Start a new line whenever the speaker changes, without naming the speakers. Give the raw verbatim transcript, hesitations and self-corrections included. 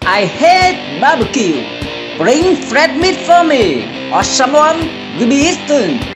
I hate barbecue. Bring fresh meat for me, or someone will be eaten.